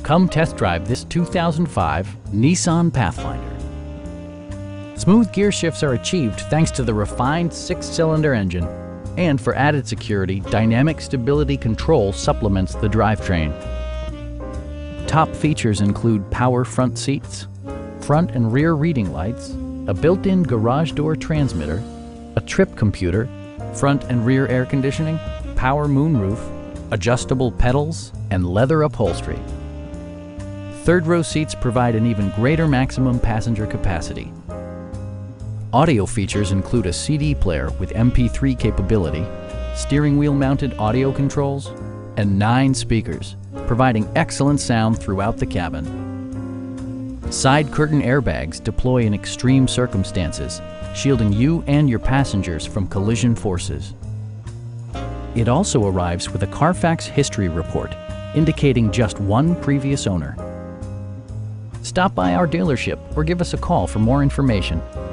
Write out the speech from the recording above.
Come test drive this 2005 Nissan Pathfinder. Smooth gear shifts are achieved thanks to the refined 6-cylinder engine. And for added security, dynamic stability control supplements the drivetrain. Top features include power front seats, front and rear reading lights, a built-in garage door transmitter, a trip computer, front and rear air conditioning, power moonroof, adjustable pedals, and leather upholstery. Third-row seats provide an even greater maximum passenger capacity. Audio features include a CD player with MP3 capability, steering wheel mounted audio controls, and 9 speakers, providing excellent sound throughout the cabin. Side curtain airbags deploy in extreme circumstances, shielding you and your passengers from collision forces. It also arrives with a Carfax history report, indicating just one previous owner. Stop by our dealership or give us a call for more information.